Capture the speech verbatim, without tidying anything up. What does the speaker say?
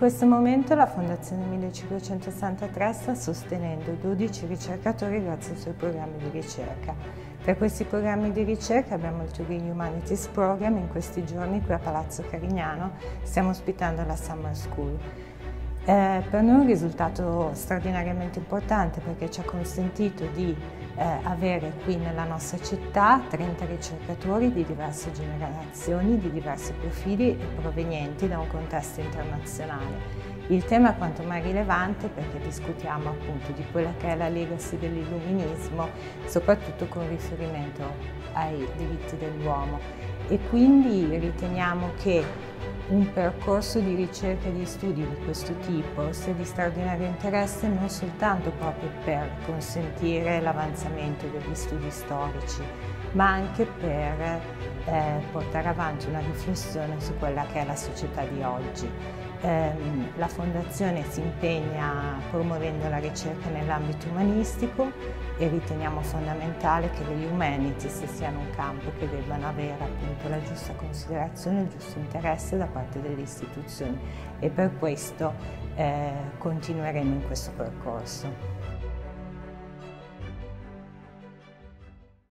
questo momento la Fondazione millecinquecentosessantatré sta sostenendo dodici ricercatori grazie ai suoi programmi di ricerca. Tra questi programmi di ricerca abbiamo il Turing Humanities Program. In questi giorni qui a Palazzo Carignano stiamo ospitando la Summer School. Eh, per noi è un risultato straordinariamente importante perché ci ha consentito di eh, avere qui nella nostra città trenta ricercatori di diverse generazioni, di diversi profili e provenienti da un contesto internazionale. Il tema è quanto mai rilevante perché discutiamo appunto di quella che è la legacy dell'illuminismo, soprattutto con riferimento ai diritti dell'uomo, e quindi riteniamo che un percorso di ricerca e di studi di questo tipo sia di straordinario interesse non soltanto proprio per consentire l'avanzamento degli studi storici, ma anche per eh, portare avanti una riflessione su quella che è la società di oggi. Eh, la Fondazione si impegna promuovendo la ricerca nell'ambito umanistico e riteniamo fondamentale che le humanities siano un campo che debbano avere appunto la giusta considerazione, il giusto interesse da parte delle istituzioni, e per questo eh, continueremo in questo percorso.